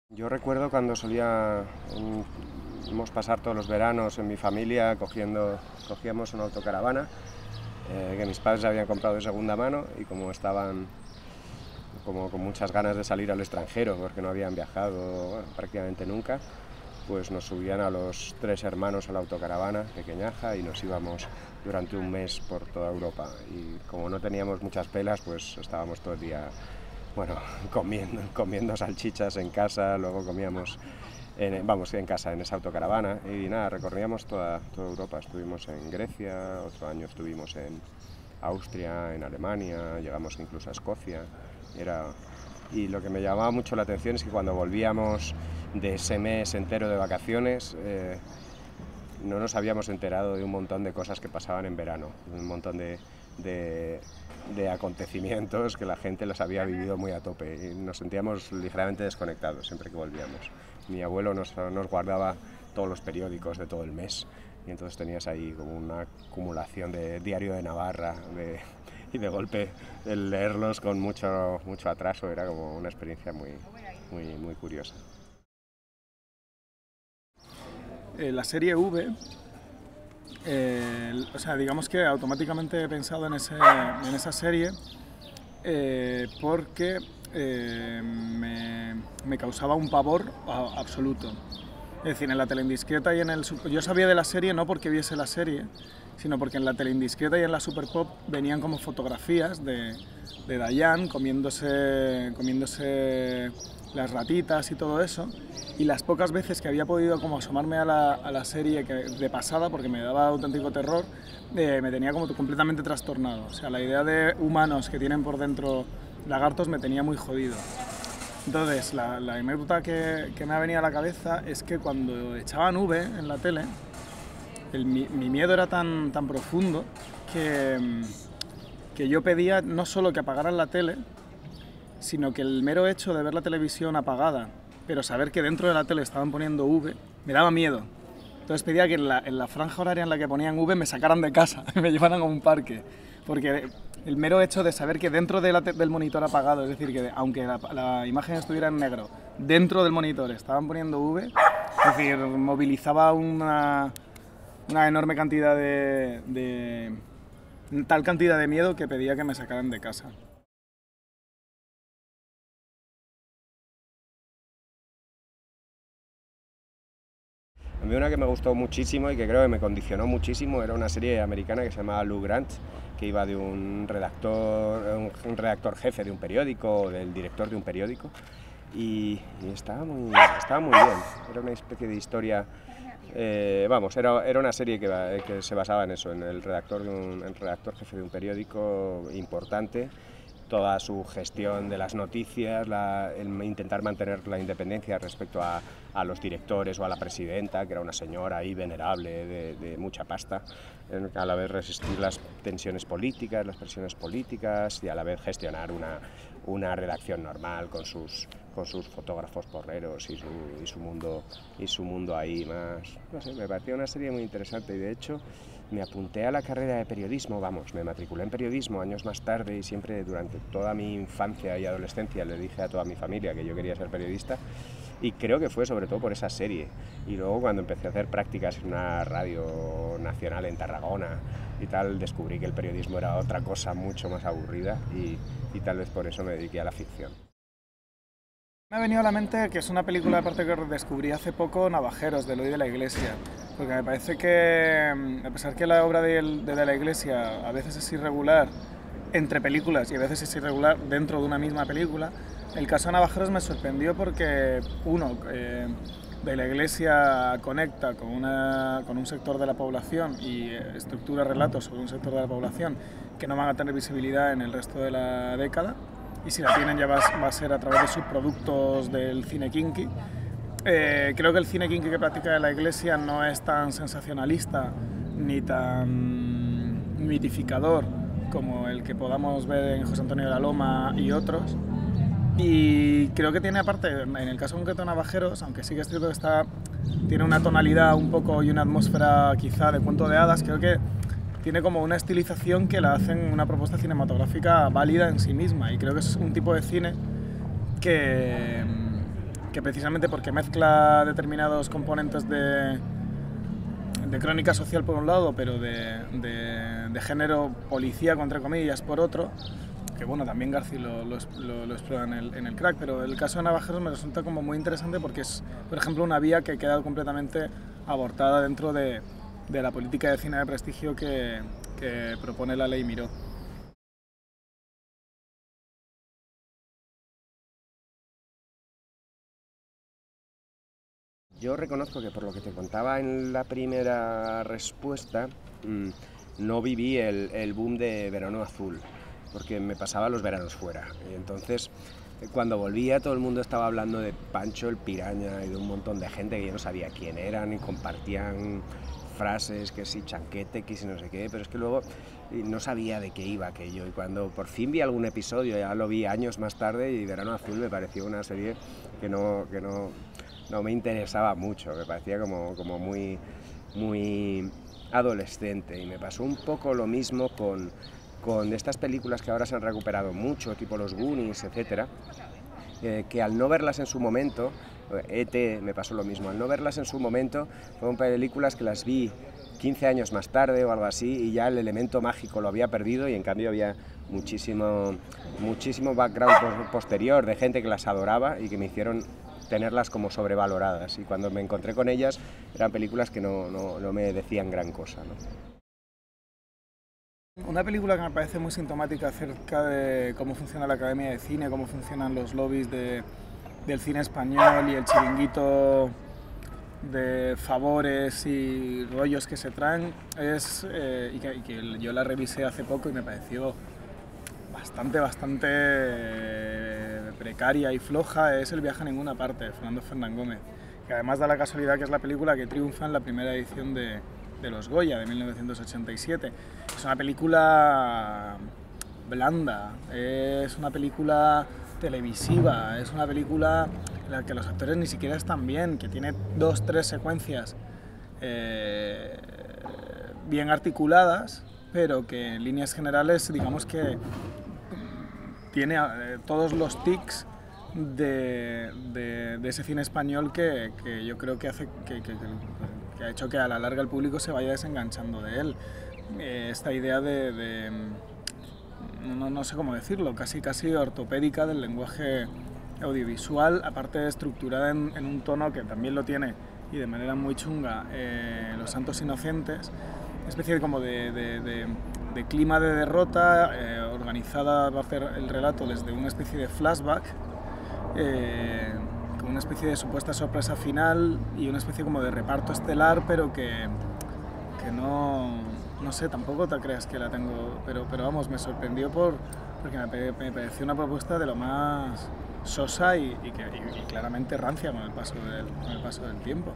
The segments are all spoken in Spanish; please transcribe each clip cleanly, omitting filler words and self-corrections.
Yo recuerdo cuando solíamos pasar todos los veranos en mi familia cogíamos una autocaravana que mis padres habían comprado de segunda mano, y como estaban con muchas ganas de salir al extranjero porque no habían viajado, bueno, prácticamente nunca, pues nos subían a los 3 hermanos a la autocaravana pequeñaja y nos íbamos durante un mes por toda Europa. Y como no teníamos muchas pelas, pues estábamos todo el día, bueno, comiendo salchichas en casa. Luego comíamos en casa, en esa autocaravana, y nada, recorríamos toda Europa. Estuvimos en Grecia, otro año estuvimos en Austria, en Alemania, llegamos incluso a Escocia. Y lo que me llamaba mucho la atención es que cuando volvíamos de ese mes entero de vacaciones, no nos habíamos enterado de un montón de cosas que pasaban en verano, un montón de acontecimientos que la gente los había vivido muy a tope, y nos sentíamos ligeramente desconectados siempre que volvíamos. Mi abuelo nos guardaba todos los periódicos de todo el mes, y entonces tenías ahí como una acumulación de Diario de Navarra, y de golpe el leerlos con mucho atraso era como una experiencia muy curiosa. La serie V, o sea, digamos que automáticamente he pensado en esa serie porque me causaba un pavor absoluto. Es decir, en la Teleindiscreta y en el... Yo sabía de la serie no porque viese la serie, sino porque en la Teleindiscreta y en la Super Pop venían como fotografías de Dayan comiéndose las ratitas y todo eso, y las pocas veces que había podido como asomarme a la serie de pasada, porque me daba auténtico terror, me tenía como completamente trastornado. O sea, la idea de humanos que tienen por dentro lagartos me tenía muy jodido. Entonces, la anécdota que me ha venido a la cabeza es que cuando echaban V en la tele, mi miedo era tan profundo que yo pedía no solo que apagaran la tele, sino que el mero hecho de ver la televisión apagada, pero saber que dentro de la tele estaban poniendo V, me daba miedo. Entonces pedía que en la franja horaria en la que ponían V me sacaran de casa y me llevaran a un parque, porque el mero hecho de saber que dentro del monitor apagado, es decir, que aunque la imagen estuviera en negro, dentro del monitor estaban poniendo V, es decir, movilizaba una enorme cantidad tal cantidad de miedo que pedía que me sacaran de casa. A mí una que me gustó muchísimo y que creo que me condicionó muchísimo era una serie americana que se llamaba Lou Grant, que iba de un redactor jefe de un periódico, o del director de un periódico, y estaba muy bien. Era una especie de historia, era una serie que se basaba en eso, en el redactor jefe de un periódico importante, toda su gestión de las noticias, el intentar mantener la independencia respecto a los directores o a la presidenta, que era una señora ahí venerable de mucha pasta, a la vez resistir las tensiones políticas, las presiones políticas, y a la vez gestionar una redacción normal con sus fotógrafos porreros y su mundo ahí más, no sé, me pareció una serie muy interesante. Y de hecho me apunté a la carrera de periodismo, me matriculé en periodismo años más tarde, y siempre durante toda mi infancia y adolescencia le dije a toda mi familia que yo quería ser periodista, y creo que fue sobre todo por esa serie. Y luego cuando empecé a hacer prácticas en una radio nacional en Tarragona y tal, descubrí que el periodismo era otra cosa mucho más aburrida, y tal vez por eso me dediqué a la ficción. Me ha venido a la mente que es una película, aparte, que descubrí hace poco, Navajeros, de Eloy de la Iglesia, porque me parece que, a pesar que la obra de la Iglesia a veces es irregular entre películas y a veces es irregular dentro de una misma película, el caso de Navajeros me sorprendió porque, de la Iglesia conecta con un sector de la población y estructura relatos sobre un sector de la población que no van a tener visibilidad en el resto de la década, y si la tienen ya va a ser a través de subproductos del cine kinky. Creo que el cine kinky que practica la Iglesia no es tan sensacionalista ni tan mitificador como el que podamos ver en José Antonio de la Loma y otros. Y creo que tiene, aparte, en el caso concreto de Navajeros, aunque sí que es cierto que tiene una tonalidad un poco y una atmósfera quizá de cuento de hadas, creo que tiene como una estilización que la hacen una propuesta cinematográfica válida en sí misma, y creo que es un tipo de cine que que precisamente porque mezcla determinados componentes de crónica social por un lado, pero de género policíaco, entre comillas, por otro, que bueno, también Garci lo explora en el Crack, pero el caso de Navajeros me resulta como muy interesante porque es, por ejemplo, una vía que queda completamente abortada dentro de la política de cine de prestigio que propone la ley Miró. Yo reconozco que por lo que te contaba en la primera respuesta, no viví el boom de Verano Azul, porque me pasaba los veranos fuera. Y entonces, cuando volvía, todo el mundo estaba hablando de Pancho el Piraña y de un montón de gente que yo no sabía quién eran y compartían frases, que si chanquete, que si no sé qué, pero es que luego no sabía de qué iba aquello. Y cuando por fin vi algún episodio, ya lo vi años más tarde, y Verano Azul me pareció una serie que no me interesaba mucho, me parecía como muy adolescente. Y me pasó un poco lo mismo con estas películas que ahora se han recuperado mucho, tipo Los Goonies, etcétera, que al no verlas en su momento, E.T. me pasó lo mismo, al no verlas en su momento, fueron películas que las vi 15 años más tarde o algo así, y ya el elemento mágico lo había perdido, y en cambio había muchísimo background posterior de gente que las adoraba y que me hicieron tenerlas como sobrevaloradas, y cuando me encontré con ellas eran películas que no me decían gran cosa, ¿no? Una película que me parece muy sintomática acerca de cómo funciona la Academia de Cine, cómo funcionan los lobbies del cine español y el chiringuito de favores y rollos que se traen, es, y que yo la revisé hace poco y me pareció bastante precaria y floja, es El viaje a ninguna parte, de Fernando Fernán Gómez, que además da la casualidad que es la película que triunfa en la primera edición de los Goya de 1987. Es una película blanda, es una película televisiva, es una película en la que los actores ni siquiera están bien, que tiene 2-3 secuencias bien articuladas, pero que en líneas generales digamos que tiene todos los tics de ese cine español que yo creo que hace que ha hecho que a la larga el público se vaya desenganchando de él. Esta idea no sé cómo decirlo, casi ortopédica del lenguaje audiovisual, aparte estructurada en un tono que también lo tiene, y de manera muy chunga, Los Santos Inocentes, una especie como de clima de derrota, organizada para hacer el relato desde una especie de flashback, con una especie de supuesta sorpresa final y una especie como de reparto estelar, pero que no sé, tampoco te creas que la tengo, pero vamos, me sorprendió porque me pareció una propuesta de lo más sosa y claramente rancia con el paso del tiempo.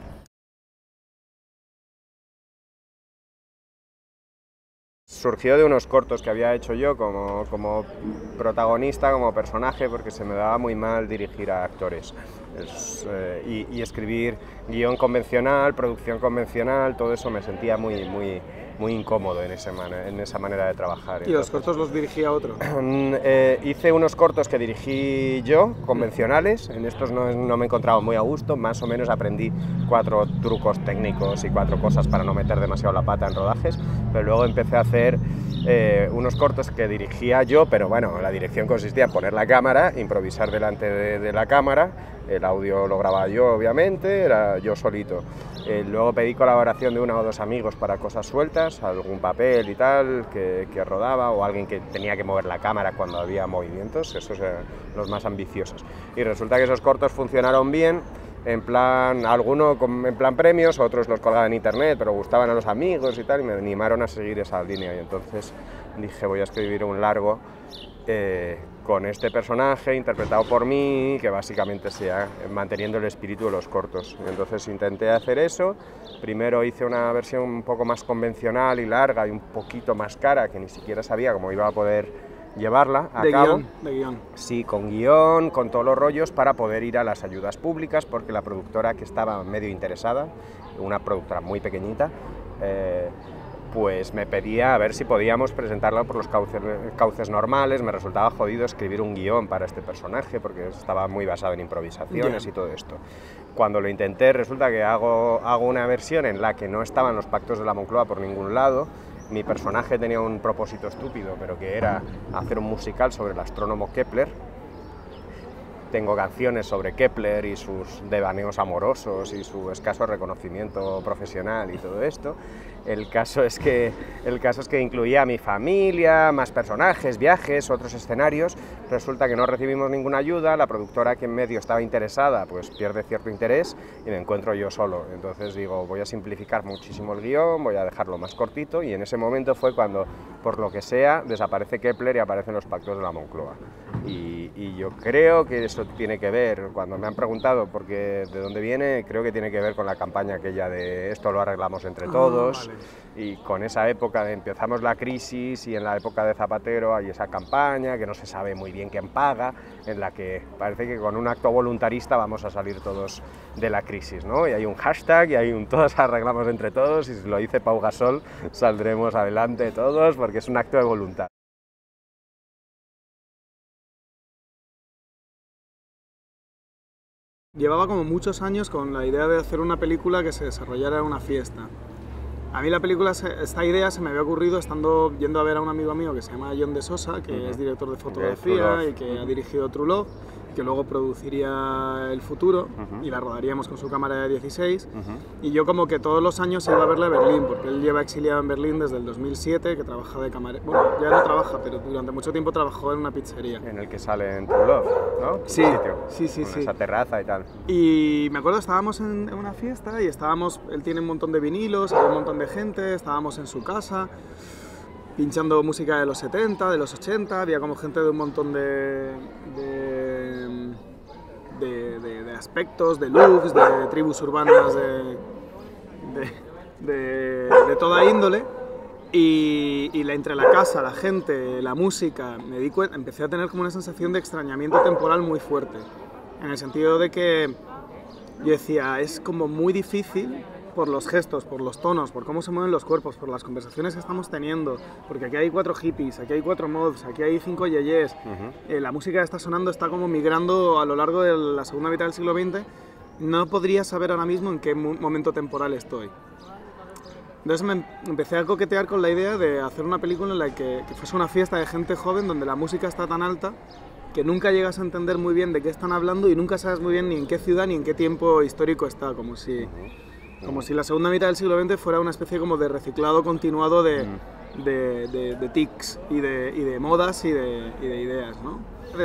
Surgió de unos cortos que había hecho yo como protagonista, como personaje, porque se me daba muy mal dirigir a actores y escribir guión convencional, producción convencional, todo eso me sentía muy incómodo en esa manera de trabajar. ¿Y los cortos los dirigía otro? Hice unos cortos que dirigí yo, convencionales, en estos no me encontraba muy a gusto, más o menos aprendí 4 trucos técnicos y 4 cosas para no meter demasiado la pata en rodajes, pero luego empecé a hacer unos cortos que dirigía yo, pero bueno, la dirección consistía en poner la cámara, improvisar delante de la cámara, el audio lo grababa yo obviamente, era yo solito. Luego pedí colaboración de 1 o 2 amigos para cosas sueltas, algún papel y tal que rodaba, o alguien que tenía que mover la cámara cuando había movimientos, esos eran los más ambiciosos. Y resulta que esos cortos funcionaron bien, en plan, algunos en plan premios, otros los colgaba en internet, pero gustaban a los amigos y tal, y me animaron a seguir esa línea, y entonces dije voy a escribir un largo con este personaje interpretado por mí, que básicamente sea manteniendo el espíritu de los cortos. Y entonces intenté hacer eso. Primero hice una versión un poco más convencional y larga y un poquito más cara, que ni siquiera sabía cómo iba a poder llevarla a cabo. De guión. Sí, con guión, con todos los rollos, para poder ir a las ayudas públicas, porque la productora que estaba medio interesada, una productora muy pequeñita, pues me pedía a ver si podíamos presentarlo por los cauces normales. Me resultaba jodido escribir un guión para este personaje porque estaba muy basado en improvisaciones y todo esto. Cuando lo intenté, resulta que hago una versión en la que no estaban los pactos de la Moncloa por ningún lado. Mi personaje tenía un propósito estúpido, pero que era hacer un musical sobre el astrónomo Kepler. Tengo canciones sobre Kepler y sus devaneos amorosos y su escaso reconocimiento profesional y todo esto. El caso es que incluía a mi familia, más personajes, viajes, otros escenarios. Resulta que no recibimos ninguna ayuda, la productora que en medio estaba interesada pues pierde cierto interés y me encuentro yo solo. Entonces digo, voy a simplificar muchísimo el guión, voy a dejarlo más cortito, y en ese momento fue cuando, por lo que sea, desaparece Kepler y aparecen los pactos de la Moncloa. Y yo creo que eso tiene que ver, cuando me han preguntado de dónde viene, creo que tiene que ver con la campaña aquella de esto lo arreglamos entre todos. Vale. Y con esa época empezamos la crisis, y en la época de Zapatero hay esa campaña que no se sabe muy bien quién paga, en la que parece que con un acto voluntarista vamos a salir todos de la crisis, ¿no? Y hay un hashtag y hay un todos arreglamos entre todos, y si lo dice Pau Gasol saldremos adelante todos porque es un acto de voluntad. Llevaba como muchos años con la idea de hacer una película que se desarrollara en una fiesta. A mí la película, esta idea se me había ocurrido yendo a ver a un amigo mío que se llama John de Sosa, que es director de fotografía y que ha dirigido True Love, que luego produciría El Futuro y la rodaríamos con su cámara de 16. Y yo como que todos los años iba a verle a Berlín, porque él lleva exiliado en Berlín desde el 2007, que trabaja de camarero. Bueno, ya no trabaja, pero durante mucho tiempo trabajó en una pizzería. En el que sale en True Love, ¿no? Sí, sí. Esa terraza y tal. Y me acuerdo, estábamos en una fiesta y él tiene un montón de vinilos, había un montón de gente, estábamos en su casa pinchando música de los 70, de los 80, había como gente de un montón de aspectos, de looks, de tribus urbanas, de toda índole. Y entre la casa, la gente, la música, empecé a tener como una sensación de extrañamiento temporal muy fuerte, en el sentido de que yo decía, es como muy difícil por los gestos, por los tonos, por cómo se mueven los cuerpos, por las conversaciones que estamos teniendo, porque aquí hay 4 hippies, aquí hay 4 mods, aquí hay 5 yeyes, la música que está sonando está como migrando a lo largo de la segunda mitad del siglo XX, no podría saber ahora mismo en qué momento temporal estoy. Entonces me empecé a coquetear con la idea de hacer una película en la que fuese una fiesta de gente joven donde la música está tan alta que nunca llegas a entender muy bien de qué están hablando y nunca sabes muy bien ni en qué ciudad ni en qué tiempo histórico está, como si la segunda mitad del siglo XX fuera una especie como de reciclado continuado de tics y de modas y de ideas, ¿no?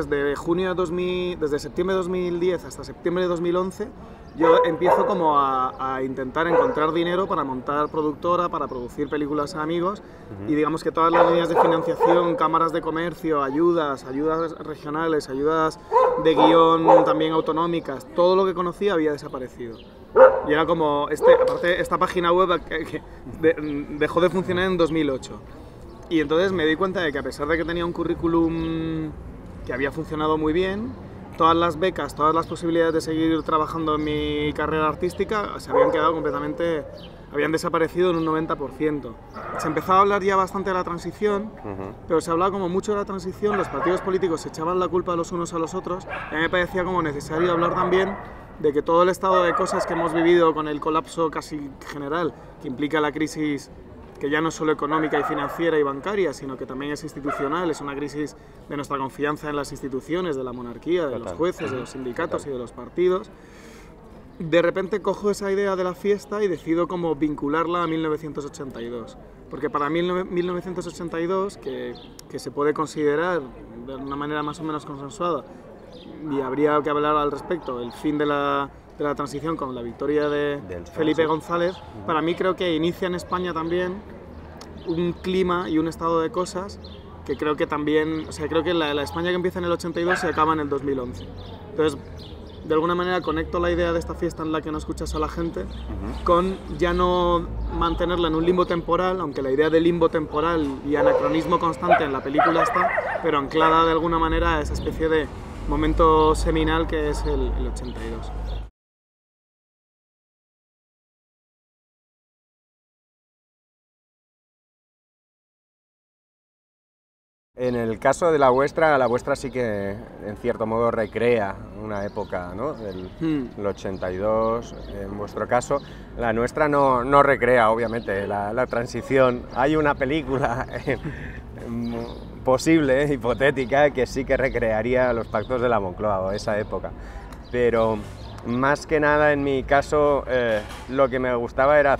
Desde septiembre de 2010 hasta septiembre de 2011 yo empiezo como a intentar encontrar dinero para montar productora, para producir películas a amigos, y digamos que todas las líneas de financiación, cámaras de comercio, ayudas regionales, ayudas de guión también autonómicas, todo lo que conocía había desaparecido. Y era como, aparte esta página web que dejó de funcionar en 2008. Y entonces me di cuenta de que a pesar de que tenía un currículum que había funcionado muy bien, todas las becas, todas las posibilidades de seguir trabajando en mi carrera artística se habían quedado habían desaparecido en un 90%. Se empezaba a hablar ya bastante de la transición, pero se hablaba como mucho de la transición, los partidos políticos se echaban la culpa los unos a los otros, y a mí me parecía como necesario hablar también de que todo el estado de cosas que hemos vivido con el colapso casi general, que implica la crisis que ya no es solo económica y financiera y bancaria, sino que también es institucional, es una crisis de nuestra confianza en las instituciones, de la monarquía, de los jueces, de los sindicatos y de los partidos. De repente cojo esa idea de la fiesta y decido como vincularla a 1982, porque para mí 1982, que se puede considerar de una manera más o menos consensuada, y habría que hablar al respecto, el fin de la transición con la victoria de Felipe González, para mí creo que inicia en España también un clima y un estado de cosas que creo que también, o sea, creo que la España que empieza en el 82 se acaba en el 2011. Entonces, de alguna manera conecto la idea de esta fiesta en la que no escuchas a la gente con ya no mantenerla en un limbo temporal, aunque la idea de limbo temporal y anacronismo constante en la película está, pero anclada de alguna manera a esa especie de momento seminal que es el 82. En el caso de la vuestra sí que en cierto modo recrea una época, ¿no? El 82, en vuestro caso. La nuestra no recrea, obviamente, la transición. Hay una película posible, hipotética, que sí que recrearía los pactos de la Moncloa o esa época. Pero más que nada, en mi caso, lo que me gustaba era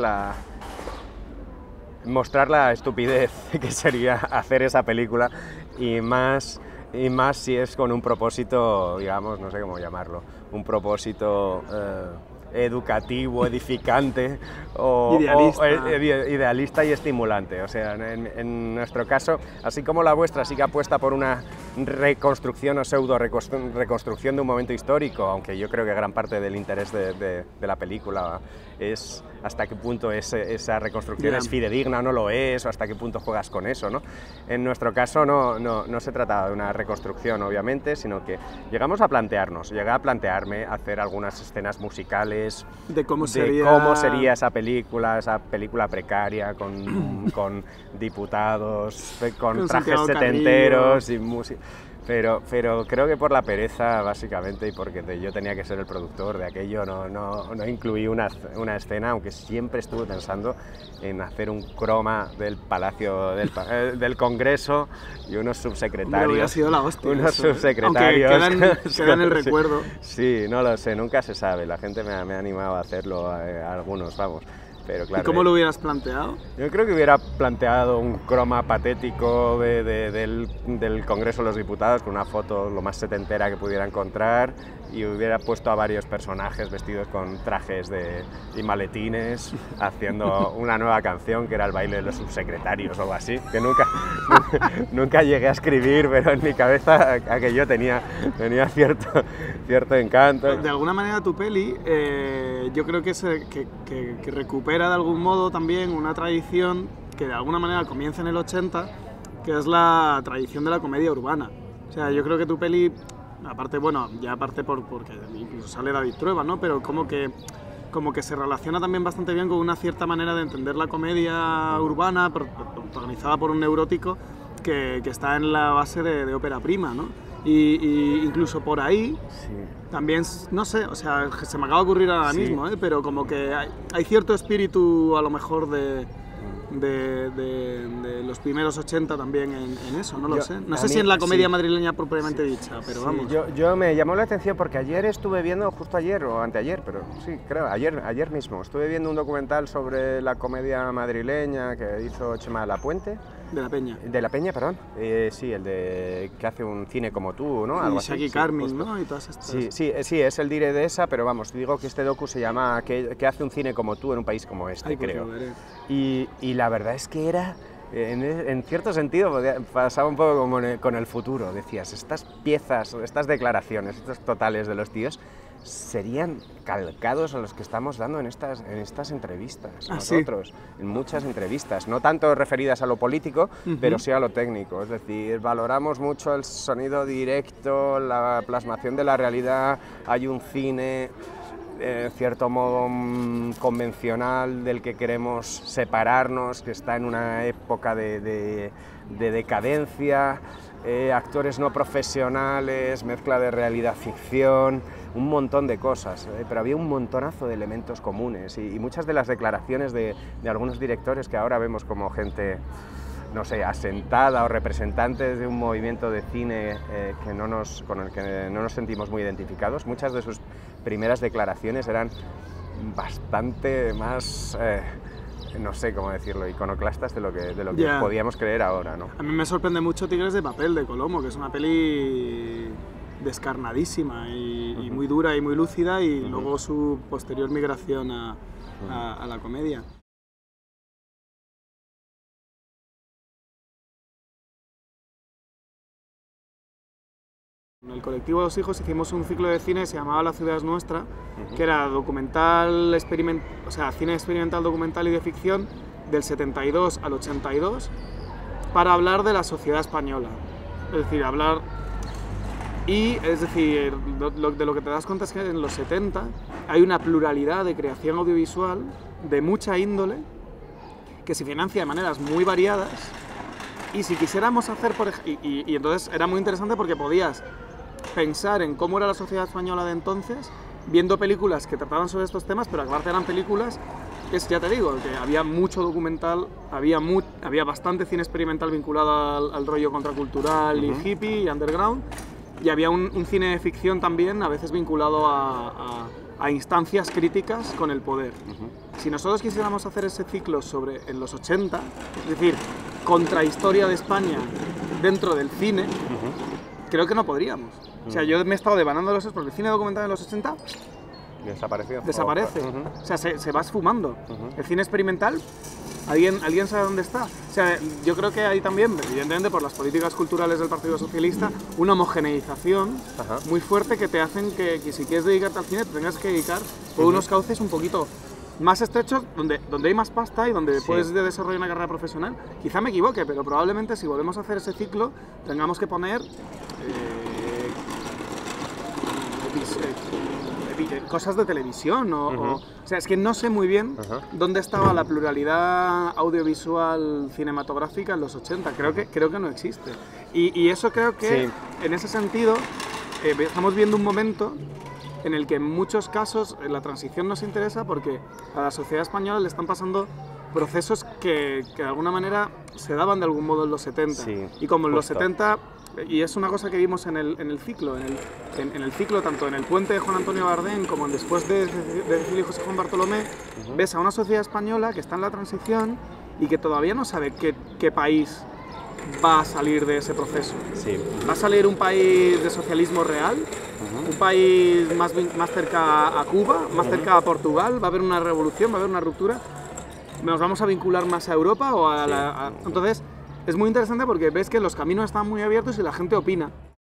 mostrar la estupidez que sería hacer esa película y más si es con un propósito, digamos, no sé cómo llamarlo, un propósito educativo, edificante o idealista y estimulante. O sea, en nuestro caso, así como la vuestra sí que apuesta por una reconstrucción o pseudo reconstrucción de un momento histórico, aunque yo creo que gran parte del interés de la película es hasta qué punto esa reconstrucción es fidedigna o no lo es, o hasta qué punto juegas con eso, ¿no? En nuestro caso no se trataba de una reconstrucción, obviamente, sino que llegué a plantearme hacer algunas escenas musicales de cómo sería esa película precaria, con diputados, con trajes setenteros y música. Pero creo que por la pereza, básicamente, y porque yo tenía que ser el productor de aquello, no incluí una escena, aunque siempre estuve pensando en hacer un croma del Palacio del Congreso y unos subsecretarios. Hubiera sido la hostia. Unos subsecretarios. Aunque queda en el recuerdo. Sí, no lo sé, nunca se sabe. La gente me ha animado a hacerlo, algunos, vamos. Pero claro, ¿y cómo lo hubieras planteado? Yo creo que hubiera planteado un croma patético del Congreso de los Diputados, con una foto lo más setentera que pudiera encontrar, y hubiera puesto a varios personajes vestidos con trajes y maletines haciendo una nueva canción que era el baile de los subsecretarios o algo así, que nunca llegué a escribir, pero en mi cabeza aquello tenía cierto encanto. De alguna manera tu peli yo creo que recupera de algún modo también una tradición que de alguna manera comienza en el 80, que es la tradición de la comedia urbana. O sea, yo creo que tu peli, aparte porque incluso sale David Trueba, ¿no? Pero como que se relaciona también bastante bien con una cierta manera de entender la comedia urbana, protagonizada por un neurótico que está en la base de ópera prima, ¿no? Y incluso por ahí, también, no sé, o sea, se me acaba de ocurrir ahora mismo, pero como que hay cierto espíritu a lo mejor de los primeros 80 también en eso, no lo sé. No sé si en la comedia madrileña propiamente dicha, pero vamos. Yo me llamó la atención porque ayer estuve viendo, justo ayer o anteayer, pero sí, creo, ayer mismo, estuve viendo un documental sobre la comedia madrileña que hizo Chema de la Puente. De la Peña. De la Peña, perdón. Sí, el que hace un cine como tú, ¿no? Algo así. Carmen, ¿no? Y todas estas. Sí, es el dire de esa, pero vamos, digo que este docu se llama que hace un cine como tú en un país como este, creo. Y la verdad es que era, en cierto sentido, pasaba un poco como con el futuro. Decías, estas piezas, estas declaraciones, estos totales de los tíos, serían calcados a los que estamos dando en estas entrevistas, nosotros, en muchas entrevistas, no tanto referidas a lo político, pero sí a lo técnico, es decir, valoramos mucho el sonido directo, la plasmación de la realidad, hay un cine en cierto modo convencional del que queremos separarnos, que está en una época de decadencia, actores no profesionales, mezcla de realidad-ficción, un montón de cosas, pero había un montonazo de elementos comunes y muchas de las declaraciones de algunos directores que ahora vemos como gente, no sé, asentada o representantes de un movimiento de cine con el que no nos sentimos muy identificados, muchas de sus primeras declaraciones eran bastante más... no sé cómo decirlo, iconoclastas de lo que podíamos creer ahora, ¿no? A mí me sorprende mucho Tigres de Papel, de Colomo, que es una peli descarnadísima y muy dura y muy lúcida, y luego su posterior migración a la comedia. En el colectivo Los Hijos hicimos un ciclo de cine que se llamaba La ciudad es nuestra, que era cine experimental, documental y de ficción del 72 al 82, para hablar de la sociedad española. Es decir, de lo que te das cuenta es que en los 70 hay una pluralidad de creación audiovisual de mucha índole que se financia de maneras muy variadas Y si quisiéramos hacer, y entonces era muy interesante porque podías pensar en cómo era la sociedad española de entonces, viendo películas que trataban sobre estos temas, pero aparte eran películas que, ya te digo, que había mucho documental, había bastante cine experimental vinculado al rollo contracultural y hippie y underground, y había un cine de ficción también, a veces vinculado a instancias críticas con el poder. Si nosotros quisiéramos hacer ese ciclo en los 80, es decir, contrahistoria de España dentro del cine, creo que no podríamos. O sea, yo me he estado devanando los porque el cine documental en los 80 desaparece. O sea, se va esfumando. El cine experimental, ¿alguien sabe dónde está? O sea, yo creo que hay también, evidentemente por las políticas culturales del Partido Socialista, una homogeneización muy fuerte que te hacen que si quieres dedicarte al cine te tengas que dedicar por unos cauces un poquito más estrechos, donde hay más pasta y donde puedes desarrollar una carrera profesional. Quizá me equivoque, pero probablemente si volvemos a hacer ese ciclo tengamos que poner cosas de televisión o sea, es que no sé muy bien dónde estaba la pluralidad audiovisual cinematográfica en los 80, creo que no existe. Y eso creo que en ese sentido estamos viendo un momento en el que en muchos casos la transición nos interesa porque a la sociedad española le están pasando procesos que de alguna manera se daban de algún modo en los 70. Y como en los 70, y es una cosa que vimos en el ciclo, en el ciclo tanto en El puente de Juan Antonio Bardén como en Después de Cecilia y José Juan Bartolomé, ves a una sociedad española que está en la transición y que todavía no sabe qué país va a salir de ese proceso. ¿Va a salir un país de socialismo real? ¿Un país más cerca a Cuba? ¿Más cerca a Portugal? ¿Va a haber una revolución? ¿Va a haber una ruptura? ¿Nos vamos a vincular más a Europa? Entonces, es muy interesante porque ves que los caminos están muy abiertos y la gente opina.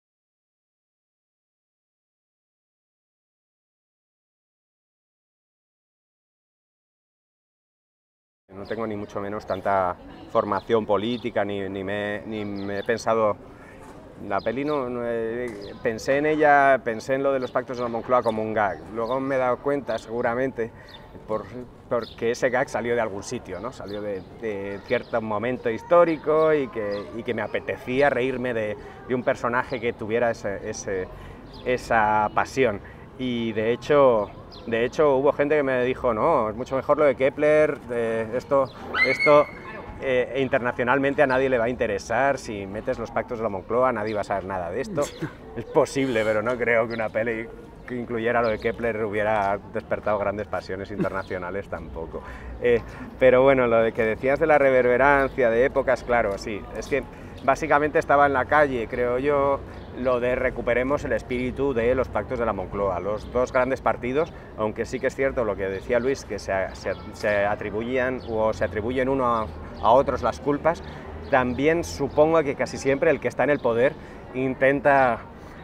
No tengo ni mucho menos tanta formación política, ni me he pensado... La peli pensé en ella, pensé en lo de los pactos de la Moncloa como un gag. Luego me he dado cuenta, seguramente, porque ese gag salió de algún sitio, ¿no? Salió de cierto momento histórico y que me apetecía reírme de un personaje que tuviera esa pasión. Y de hecho hubo gente que me dijo, no, es mucho mejor lo de Kepler, esto internacionalmente a nadie le va a interesar, si metes los pactos de la Moncloa nadie va a saber nada de esto. Es posible, pero no creo que una peli que incluyera lo de Kepler hubiera despertado grandes pasiones internacionales tampoco. Pero bueno, lo de que decías de la reverberancia de épocas, claro, sí, es que básicamente estaba en la calle, creo yo, lo de recuperemos el espíritu de los pactos de la Moncloa. Los dos grandes partidos, aunque sí que es cierto lo que decía Luis, que se atribuyen uno a otros las culpas, también supongo que casi siempre el que está en el poder intenta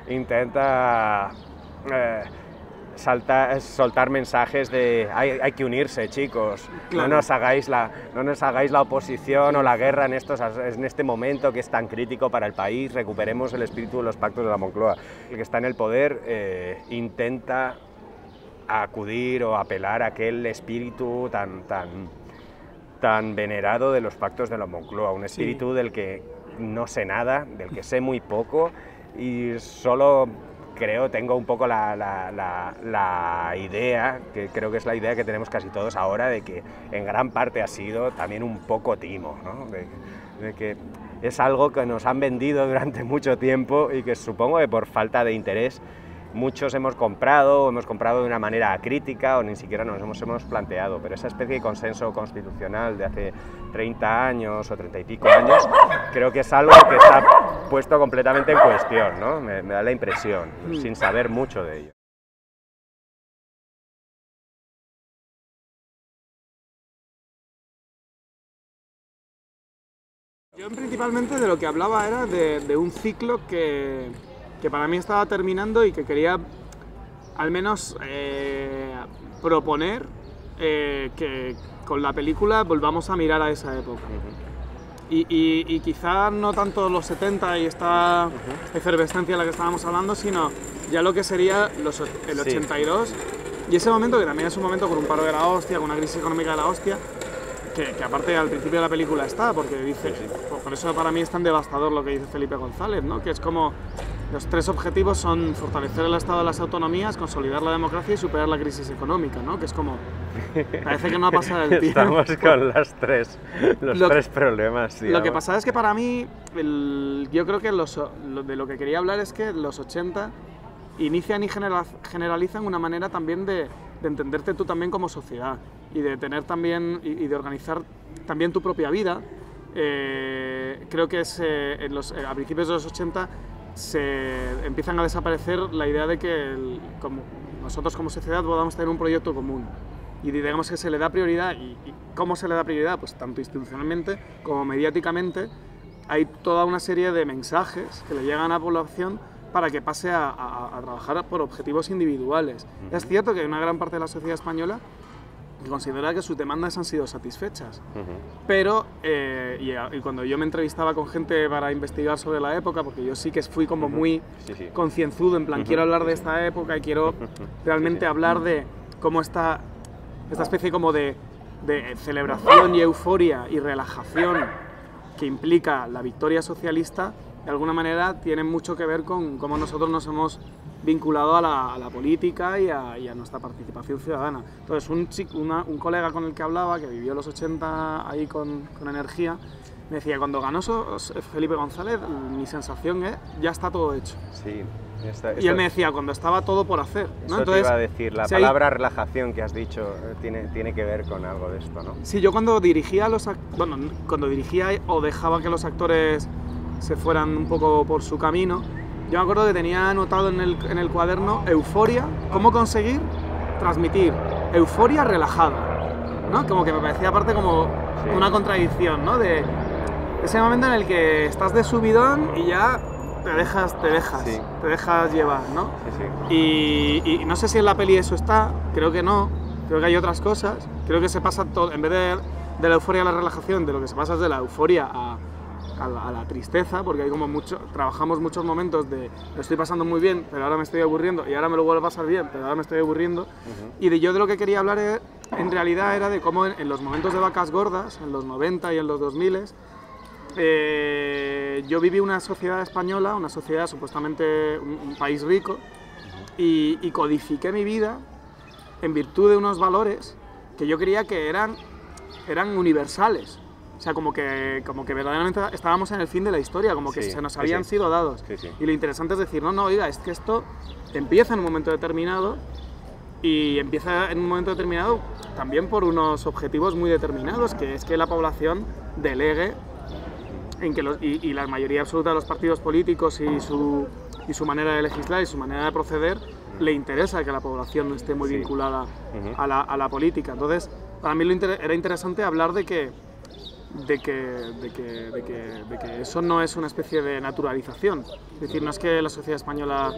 soltar mensajes de hay que unirse, chicos, claro. no nos hagáis la oposición o la guerra en este momento que es tan crítico para el país, recuperemos el espíritu de los pactos de la Moncloa. El que está en el poder intenta acudir o apelar a aquel espíritu tan venerado de los pactos de la Moncloa, un espíritu del que no sé nada, del que sé muy poco y solo tengo un poco la idea, que creo que es la idea que tenemos casi todos ahora, de que en gran parte ha sido también un poco timo, ¿no? de que es algo que nos han vendido durante mucho tiempo y que supongo que por falta de interés muchos hemos comprado de una manera crítica o ni siquiera nos hemos planteado, pero esa especie de consenso constitucional de hace 30 años o 30 y pico años, creo que es algo que está puesto completamente en cuestión, ¿no? Me da la impresión, sin saber mucho de ello. Yo principalmente de lo que hablaba era de un ciclo que para mí estaba terminando y que quería al menos proponer que con la película volvamos a mirar a esa época. Y quizá no tanto los 70 y esta efervescencia de la que estábamos hablando, sino ya lo que sería el 82 y ese momento que también es un momento con un paro de la hostia, con una crisis económica de la hostia, que aparte al principio de la película está, porque dice, Sí, sí. por eso para mí es tan devastador lo que dice Felipe González, ¿no? Que es como los 3 objetivos son fortalecer el Estado de las autonomías, consolidar la democracia y superar la crisis económica, ¿no? Que es como, parece que no ha pasado el tiempo. Estamos con los tres problemas. Lo que pasa es que para mí, yo creo que de lo que quería hablar es que los 80 inician y generalizan una manera también de entenderte tú también como sociedad y de tener también y de organizar también tu propia vida. Creo que a principios de los 80 se empiezan a desaparecer la idea de que nosotros como sociedad podamos tener un proyecto común y digamos que se le da prioridad. ¿Y cómo se le da prioridad? Pues tanto institucionalmente como mediáticamente hay toda una serie de mensajes que le llegan a la población para que pase a trabajar por objetivos individuales. Es cierto que hay una gran parte de la sociedad española que considera que sus demandas han sido satisfechas, pero y cuando yo me entrevistaba con gente para investigar sobre la época, porque yo sí que fui como muy concienzudo, en plan quiero hablar de esta época y quiero realmente hablar de cómo esta especie como de celebración y euforia y relajación que implica la victoria socialista, de alguna manera tiene mucho que ver con cómo nosotros nos hemos vinculado a la política y a nuestra participación ciudadana. Entonces, un colega con el que hablaba, que vivió los 80 ahí con energía, me decía, cuando ganó Felipe González, mi sensación es, ya está todo hecho. Sí. Y él me decía, cuando estaba todo por hacer, ¿no? Eso Entonces, te iba a decir, la palabra relajación que has dicho tiene que ver con algo de esto, ¿no? Sí, yo cuando dirigía cuando dirigía o dejaba que los actores se fueran un poco por su camino, yo me acuerdo que tenía anotado en el cuaderno euforia, cómo conseguir transmitir euforia relajada, ¿no? Como que me parecía aparte como una contradicción, ¿no? De ese momento en el que estás de subidón y ya te dejas llevar, ¿no? Y no sé si en la peli eso está, creo que no, creo que hay otras cosas, creo que se pasa todo, en vez de la euforia a la relajación, de lo que se pasa es de la euforia a la tristeza, porque hay como trabajamos muchos momentos de lo estoy pasando muy bien, pero ahora me estoy aburriendo, y ahora me lo vuelvo a pasar bien, pero ahora me estoy aburriendo. Y de lo que quería hablar en realidad era de cómo en los momentos de vacas gordas, en los 90 y en los 2000, yo viví una sociedad española, una sociedad supuestamente un país rico, y codifiqué mi vida en virtud de unos valores que yo creía que eran universales. O sea, como que verdaderamente estábamos en el fin de la historia, como que se nos habían sido dados. Y lo interesante es decir, no, oiga, es que esto empieza en un momento determinado y empieza en un momento determinado también por unos objetivos muy determinados, que es que la población delegue en que y la mayoría absoluta de los partidos políticos y su manera de legislar y su manera de proceder le interesa que la población esté muy vinculada a la política. Entonces, para mí era interesante hablar de que eso no es una especie de naturalización. Es decir, no es que la sociedad española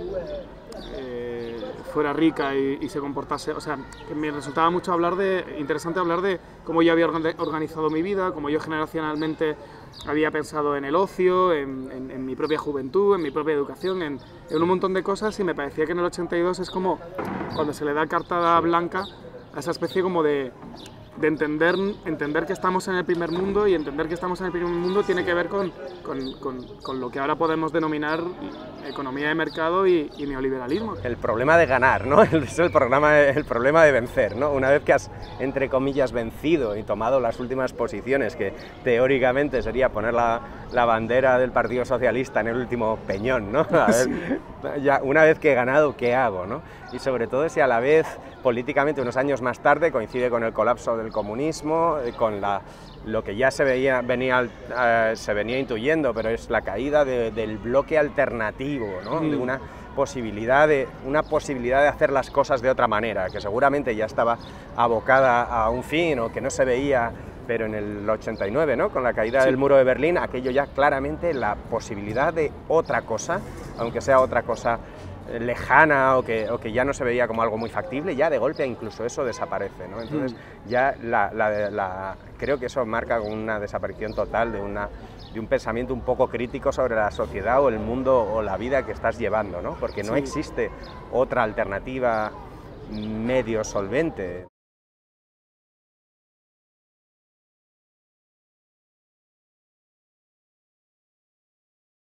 fuera rica y se comportase... O sea, que me resultaba mucho interesante hablar de cómo yo había organizado mi vida, cómo yo generacionalmente había pensado en el ocio, en mi propia juventud, en mi propia educación, en un montón de cosas, y me parecía que en el 82 es como cuando se le da carta blanca a esa especie como de entender que estamos en el primer mundo, y entender que estamos en el primer mundo tiene que ver con lo que ahora podemos denominar economía de mercado y neoliberalismo. El problema de ganar, ¿no? Es el problema de vencer, ¿no? Una vez que has, entre comillas, vencido y tomado las últimas posiciones, que teóricamente sería poner la bandera del Partido Socialista en el último peñón, ¿no? A ver, ya, una vez que he ganado, ¿qué hago, no? Y sobre todo si a la vez, políticamente, unos años más tarde, coincide con el colapso del comunismo, con lo que ya se venía intuyendo, pero es la caída del bloque alternativo, ¿no? De una posibilidad de hacer las cosas de otra manera, que seguramente ya estaba abocada a un fin o que no se veía, pero en el 89, ¿no? Con la caída del muro de Berlín, aquello ya claramente la posibilidad de otra cosa, aunque sea otra cosa lejana o que ya no se veía como algo muy factible, ya de golpe incluso eso desaparece, ¿no? Entonces ya creo que eso marca una desaparición total de un pensamiento un poco crítico sobre la sociedad o el mundo o la vida que estás llevando, ¿no? Porque no existe otra alternativa medio solvente.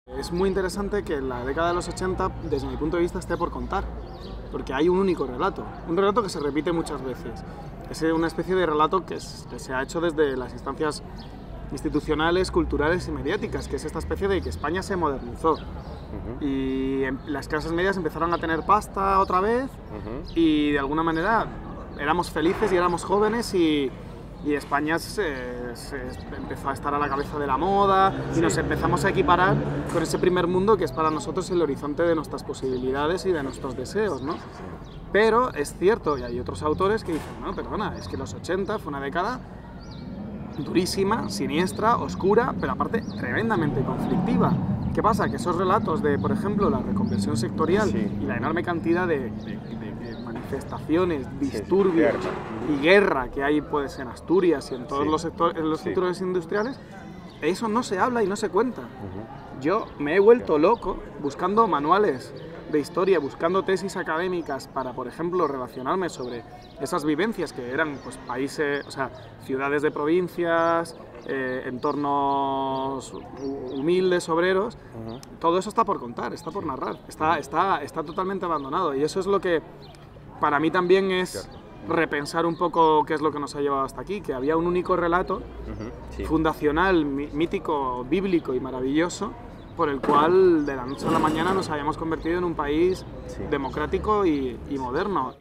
Es muy interesante que la década de los 80, desde mi punto de vista, esté por contar, porque hay un único relato, un relato que se repite muchas veces. Es una especie de relato que se ha hecho desde las instancias institucionales, culturales y mediáticas, que es esta especie de que España se modernizó. Y las clases medias empezaron a tener pasta otra vez y de alguna manera éramos felices y éramos jóvenes y España empezó a estar a la cabeza de la moda y nos empezamos a equiparar con ese primer mundo que es para nosotros el horizonte de nuestras posibilidades y de nuestros deseos, ¿no? Pero es cierto, y hay otros autores que dicen, no, perdona, es que los 80 fue una década durísima, siniestra, oscura, pero aparte tremendamente conflictiva. ¿Qué pasa? Que esos relatos de, por ejemplo, la reconversión sectorial y la enorme cantidad de manifestaciones, disturbios y guerra que hay pues, en Asturias y en todos los sectores industriales, eso no se habla y no se cuenta. Yo me he vuelto loco buscando manuales de historia, buscando tesis académicas para, por ejemplo, relacionarme sobre esas vivencias que eran pues, países, o sea, ciudades de provincias, entornos humildes, obreros. Todo eso está por contar, está por narrar, está totalmente abandonado y eso es lo que para mí también es repensar un poco qué es lo que nos ha llevado hasta aquí, que había un único relato fundacional, mítico, bíblico y maravilloso por el cual de la noche a la mañana nos habíamos convertido en un país democrático y moderno.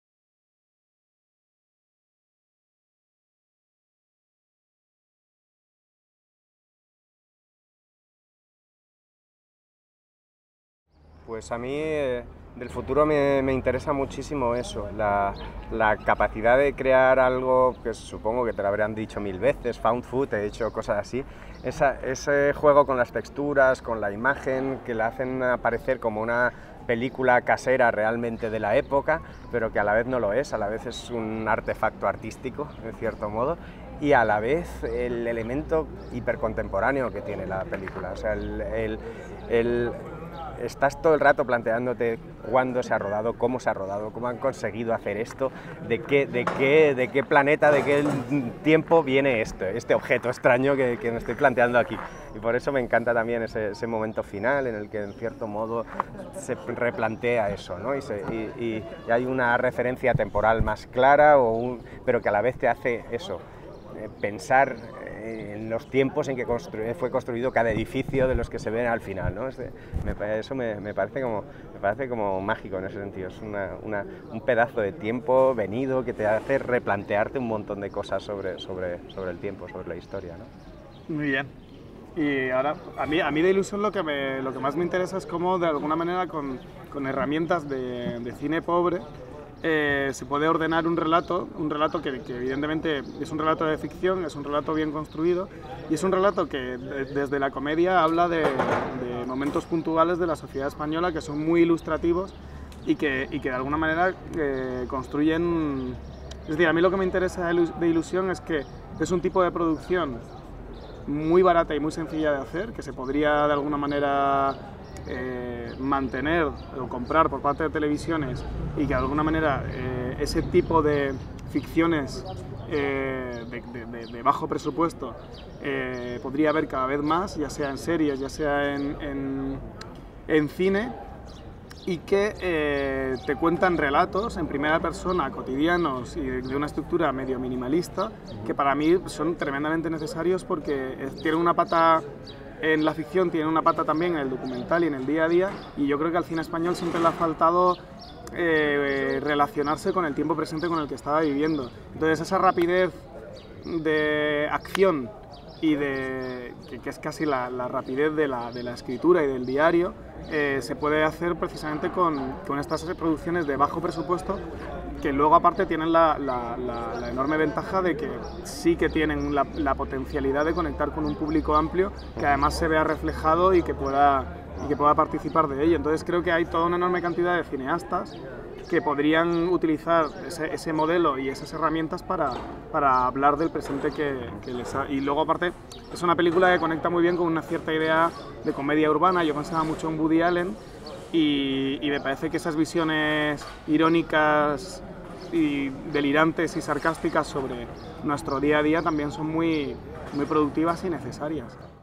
Pues a mí del futuro me interesa muchísimo eso, la capacidad de crear algo que supongo que te lo habrían dicho 1000 veces, found footage o cosas así, ese juego con las texturas, con la imagen, que la hacen aparecer como una película casera realmente de la época, pero que a la vez no lo es, a la vez es un artefacto artístico, en cierto modo, y a la vez el elemento hipercontemporáneo que tiene la película, o sea, estás todo el rato planteándote cuándo se ha rodado, cómo se ha rodado, cómo han conseguido hacer esto, de qué planeta, de qué tiempo viene este objeto extraño que me estoy planteando aquí. Y por eso me encanta también ese momento final en el que en cierto modo se replantea eso, ¿no? y hay una referencia temporal más clara, pero que a la vez te hace eso, pensar en los tiempos en que fue construido cada edificio de los que se ven al final, ¿no? Eso me parece como mágico en ese sentido, es un pedazo de tiempo venido que te hace replantearte un montón de cosas sobre el tiempo, sobre la historia, ¿no? Muy bien. Y ahora, a mí de Ilusión lo que más me interesa es cómo de alguna manera con herramientas de cine pobre se puede ordenar un relato que evidentemente es un relato de ficción, es un relato bien construido y es un relato que desde la comedia habla de momentos puntuales de la sociedad española que son muy ilustrativos y que de alguna manera construyen... Es decir, a mí lo que me interesa de Ilusión es que es un tipo de producción muy barata y muy sencilla de hacer, que se podría de alguna manera mantener o comprar por parte de televisiones y que de alguna manera ese tipo de ficciones de bajo presupuesto podría haber cada vez más, ya sea en series, ya sea en cine, y que te cuentan relatos en primera persona, cotidianos y de una estructura medio minimalista, que para mí son tremendamente necesarios porque tienen una pata en la ficción, tienen una pata también en el documental y en el día a día, y yo creo que al cine español siempre le ha faltado relacionarse con el tiempo presente con el que estaba viviendo. Entonces esa rapidez de acción y que es casi la rapidez de la escritura y del diario, se puede hacer precisamente con estas producciones de bajo presupuesto que luego aparte tienen la enorme ventaja de que sí que tienen la potencialidad de conectar con un público amplio que además se vea reflejado y que pueda participar de ello. Entonces creo que hay toda una enorme cantidad de cineastas que podrían utilizar ese modelo y esas herramientas para hablar del presente que les ha... Y luego aparte es una película que conecta muy bien con una cierta idea de comedia urbana. Yo pensaba mucho en Woody Allen y me parece que esas visiones irónicas y delirantes y sarcásticas sobre nuestro día a día también son muy productivas y necesarias.